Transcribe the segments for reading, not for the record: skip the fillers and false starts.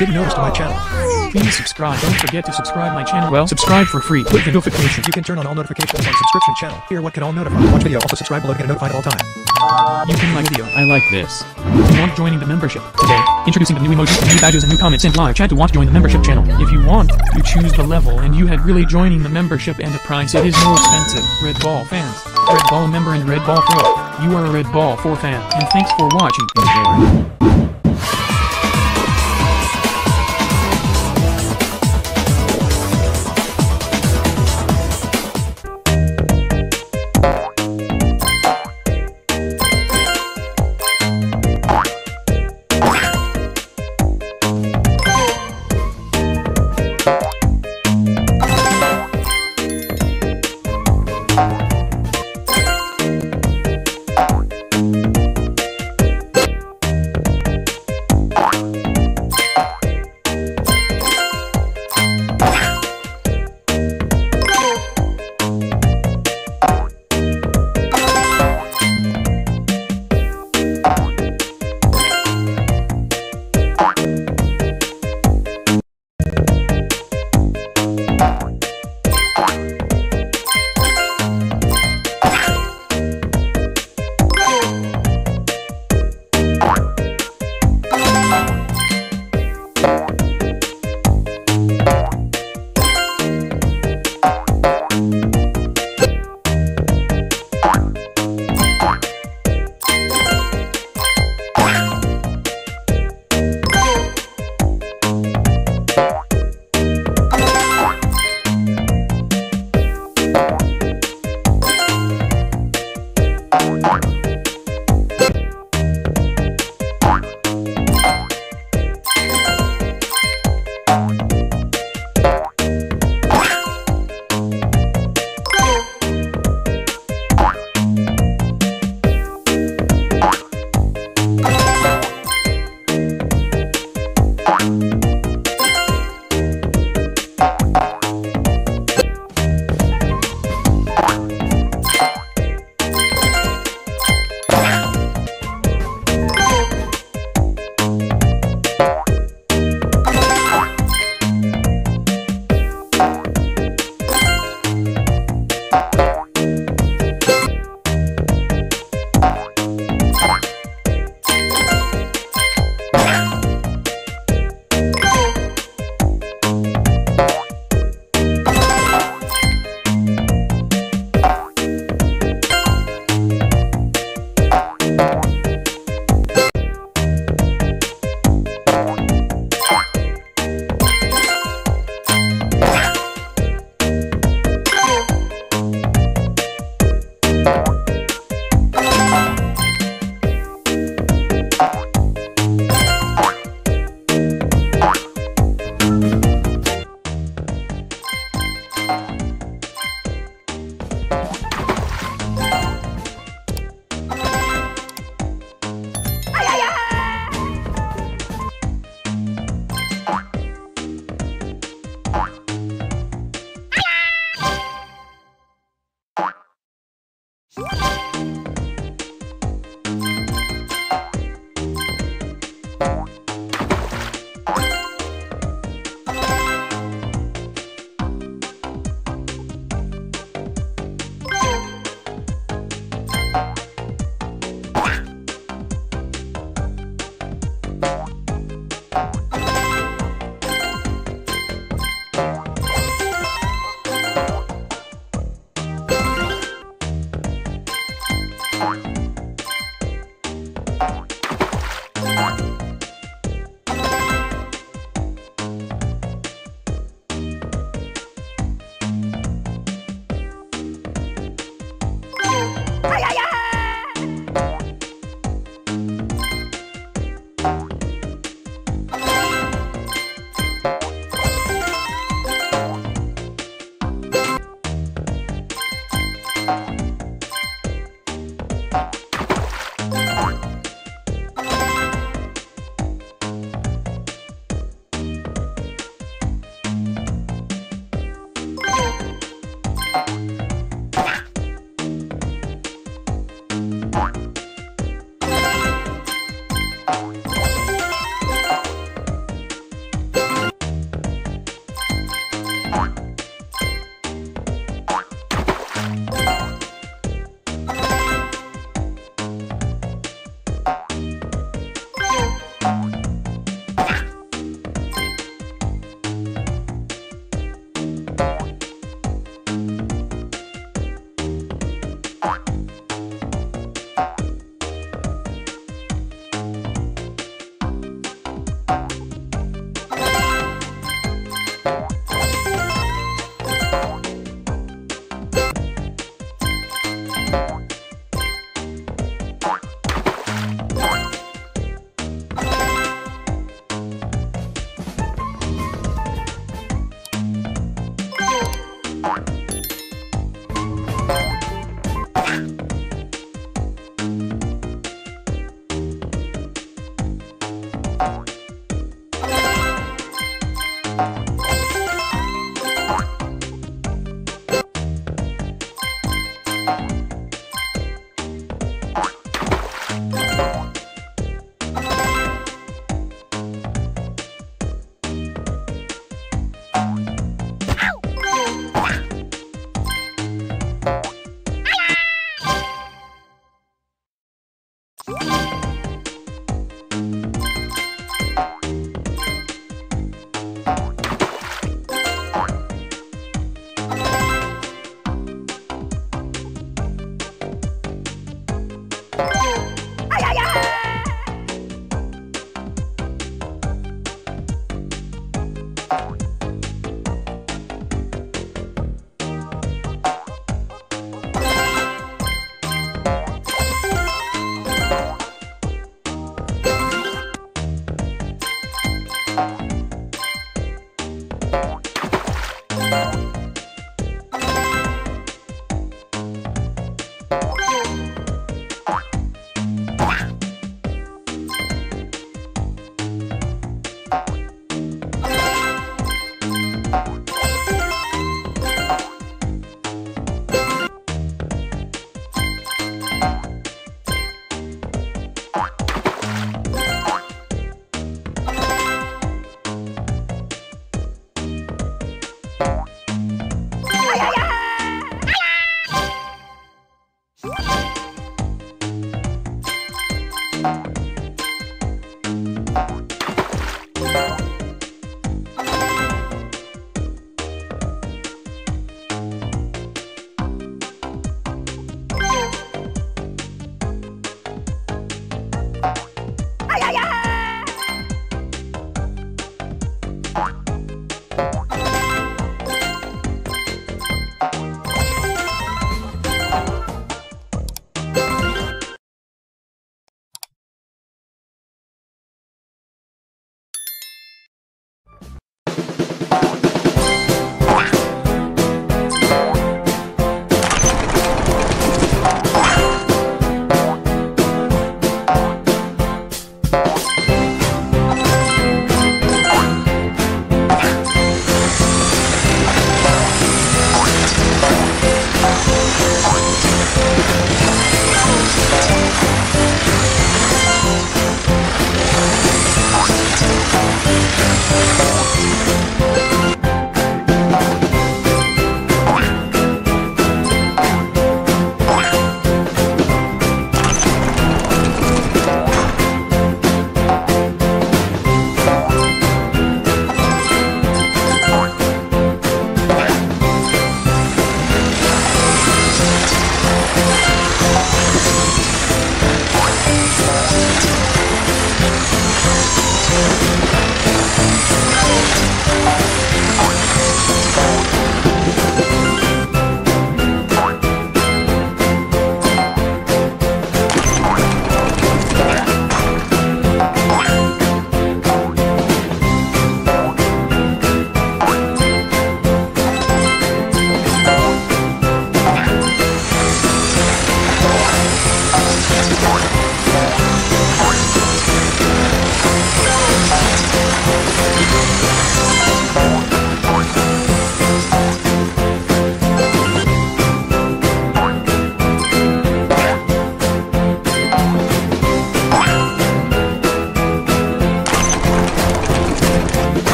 didn't notice to my channel. Please subscribe. Don't forget to subscribe my channel. Well, subscribe for free. Click the notification. You can turn on all notifications on subscription channel. Hear what can all notify. Watch video. Also subscribe below to get notified all time. You can like video. I like this. If you want joining the membership today, introducing the new emojis, new badges, and new comments in live chat to want to join the membership channel. If you want, you choose the level, and you had really joining the membership and the price. It is more expensive. Red Ball fans, Red Ball member, and Red Ball Pro. You are a Red Ball 4 fan, and thanks for watching. Enjoy.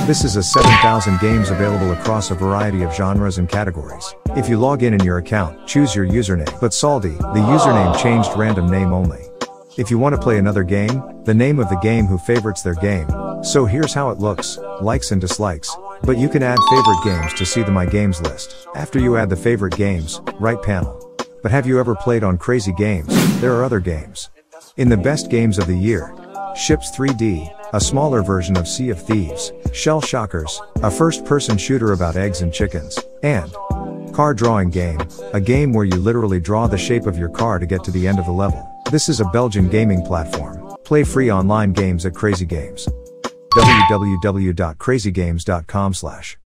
This is a 7,000 games available across a variety of genres and categories. If you log in your account, choose your username. But Saldi, the username changed random name only. If you want to play another game, the name of the game who favorites their game. So here's how it looks, likes and dislikes. But you can add favorite games to see the My Games list. After you add the favorite games, right panel. But have you ever played on Crazy Games? There are other games. In the best games of the year, Ships 3D, a smaller version of Sea of Thieves, Shell Shockers, a first-person shooter about eggs and chickens, and Car Drawing Game, a game where you literally draw the shape of your car to get to the end of the level. This is a Belgian gaming platform. Play free online games at Crazy Games. www.crazygames.com/